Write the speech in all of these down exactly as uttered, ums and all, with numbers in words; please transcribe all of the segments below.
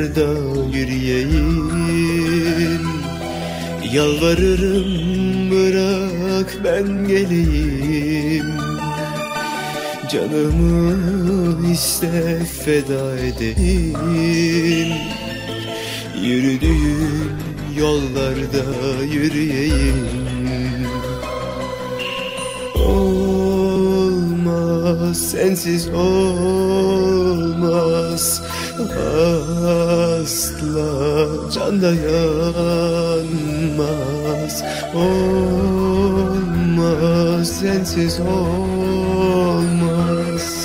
yollarda yürüyeyim. Yalvarırım bırak ben geleyim. Canımı iste feda edeyim. Yürüdüğüm yollarda yürüyeyim. Olmaz, sensiz olmaz. Asla can dayanmaz. Olmaz, sensiz olmaz.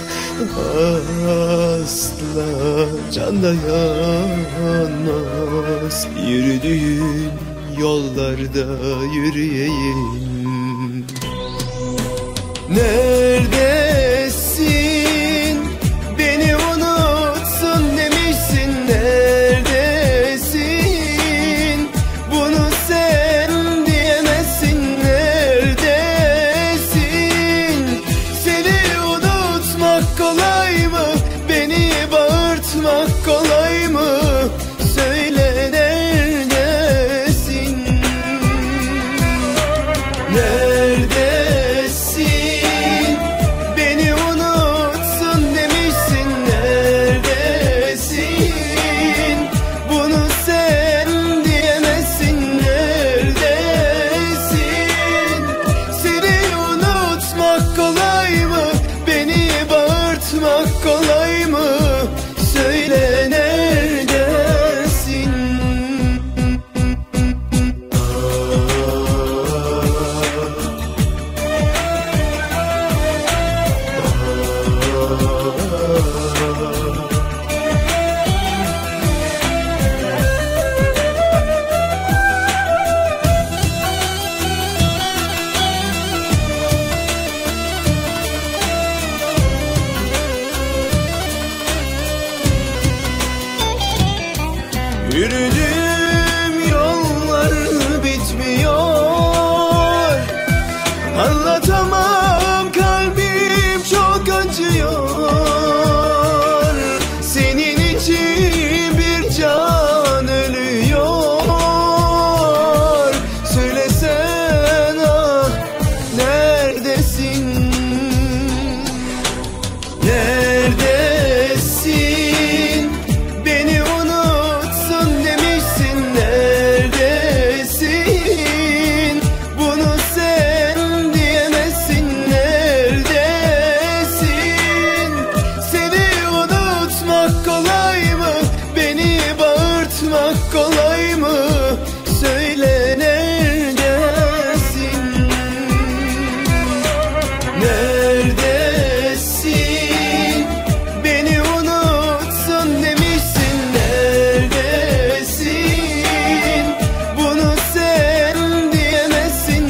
Asla can dayanmaz. Yürüdüğün yollarda yürüyeyim. Neredesin? Beni unutsun demişsin. Neredesin? Bunu sen diyemezsin. Neredesin? Seni unutmak kolay mı? Beni bağırtmak kolay mı? Söyle neredesin? Neredesin? Beni unutsun demişsin. Neredesin? Bunu sen diyemezsin. Neredesin? Seni unutmak kolay mı? Beni bağırtmak kolay mı? Söyle neredesin? Yürüdüğüm yollar bitmiyor. Anlatamam, kalbim çok acıyor. Senin için bir can ölüyor. Söylesen ah, neredesin? Neredesin? Beni unutsun demişsin. Neredesin? Bunu sen diyemezsin. Neredesin? Seni unutmak kolay mı? Beni bağırtmak kolay mı? Söyle neredesin? Neredesin? Beni unutsun demişsin. Neredesin? Bunu sen diyemezsin.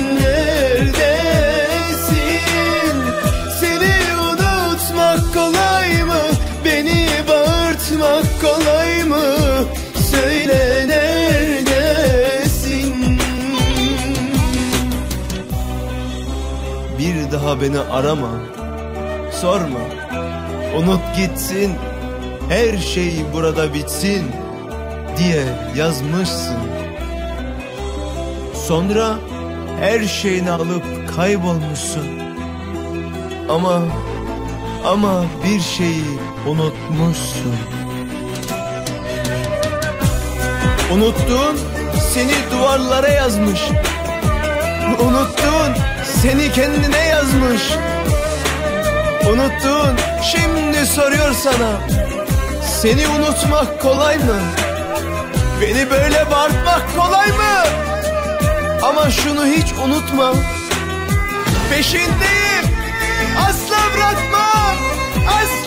Neredesin? Seni unutmak kolay mı? Beni bağırtmak kolay mı? Söyle neredesin? Bir daha beni arama, sorma, unut gitsin, her şey burada bitsin diye yazmışsın. Sonra her şeyini alıp kaybolmuşsun. Ama ama bir şeyi unutmuşsun. Unuttuğun seni duvarlara yazmış. Unuttuğun seni kendine yazmış. Unuttuğun şimdi soruyor sana, seni unutmak kolay mı? Beni böyle bağırtmak kolay mı? Ama şunu hiç unutma, peşindeyim, asla bırakmam, asla.